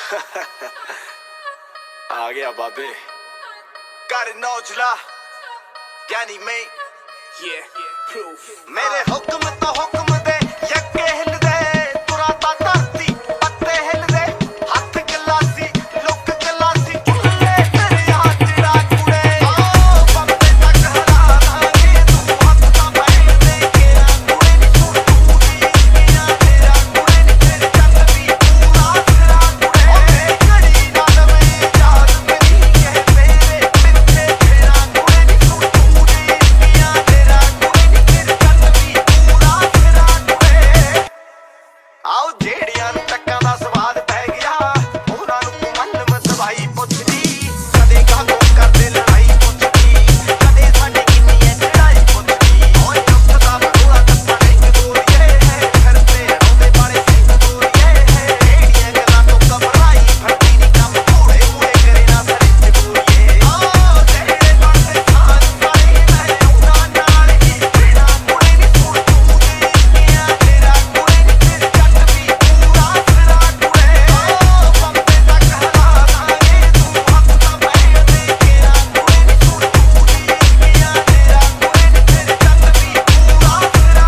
आ गया बाबे Karan Aujla यानी मैं proof मेरे हुक्म तो हुक्म दे यक्के हिल दे तुराता धरती पत्ते हिल दे हाथ गिलासी लुक गिलासी चुल्ले तेरे हाथ चिड़ा कुड़े बम्बे तक हरा दांगे तू हफ्ता बैठ दे केरा कुड़े नी सुन तूरी किया तेरा कुड़े नी तेरे चंद भी पूरा सिरा कुड़े घड़ी नाल में याद मेरी कह मेरे पिछे तेरा कुड़े नी सुन तूरी किया तेरा कुड़े नी तेरे चंद भी पूरा सिरा कुड़े आओ जेड़ियां नूं टक्कां दा स्वाद पै गया उहनां नूं तूं मन मसवाई पुछदी कदे कागों करदे लड़ाई पुछदी कदे साडी किन्नी ऐ चढ़ाई पुछदी ओए उठदा बड़ोला टप्पा नहीं गोरीए करते रौंदे बाले सिंह गोरीए जेड़ियां गल्लां तो घबराई फड़दी नी कम घोड़े मूड़े करे ना सरिंज गोरीए ओ जेड़े बनदे साथ सारे मैं उहनां नाल ही बिना कुड़े नी सुण तूं दी किया तेरा कुड़े नी तेरे जट भी पूरा सिरा कुड़े बम्बे तक हरा दांगे तू हफ्ता बैठ दे केरा कुड़े नी सुण तूं दी किया तेरा कुड़े नी तेरे जट भी पूरा सिरा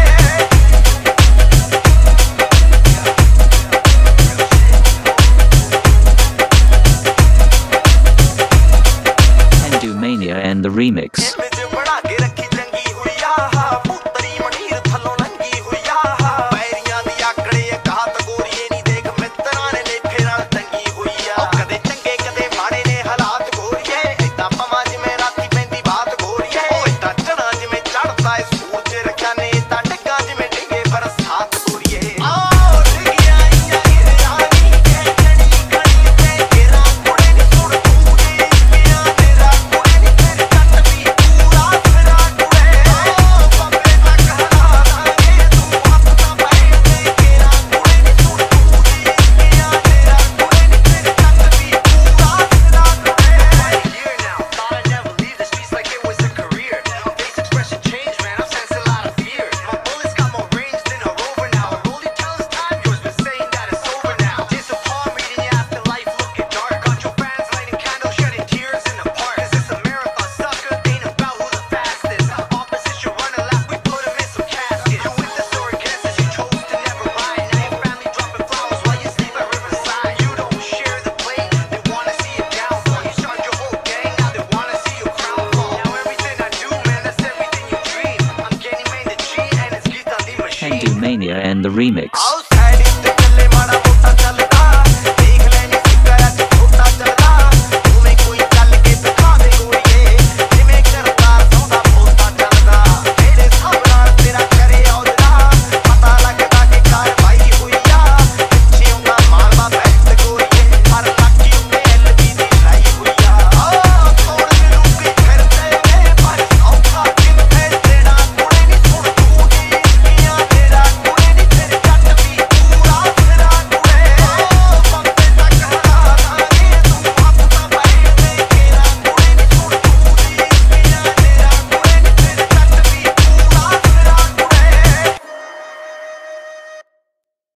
Pendu Mania and the remix. Image बना के रखी चंगी हुई आ पुत्तरी मनीर थल्लों लंगी हुई आ पैरियां दी आकड़े घात गोरीए नी देख मित्तरां ने लेफे नाल टंगी हुई आ कदे चंगे कदे माड़े ने हालात गोरीए इदां पवां जिवें राती पैंदी बात गोरीए इदां चढ़ां जिवें चढ़दा ए सूरज रखिया ने इदां डिग्गां जिवें डिगे बरसात गोरीए आओ डिगियां आईयां हिरानी के जड़ी खड़ी ते घेरा कुड़े नी सुण तूं दी किया तेरा कुड़े नी तेरे जट भी पूरा सिरा कुड़े बम्बे तक हरा दांगे तू हफ्ता बैठ दे केरा कुड़े नी सुण तूं दी किया तेरा कुड़े नी तेरे जट भी पूरा सिरा कुड़े Here now, thought I'd never leave the streets like it was a career. Face expression changed, man, I'm sensing a lot of fear. My bullets got more range than a rover now. A rollie tells time, yours been saying that it's over now. Days of harm, reading your afterlife, looking dark. Got your fans lighting candles, shedding tears in the park. 'Cause it's a marathon, sucker, ain't about who the fastest. Opposition running lap, we put 'em in some caskets. You with the story guesses, you chose to never ride. Now your family dropping flowers while you sleep at Riverside. You don't share the plate, they wanna see you downfall. You start your whole gang, now they wanna see your crown fall. Now everything I do, man, that's everything you dream. I'm getting made the G and it's Gita the machine. Pendu Mania and the remix.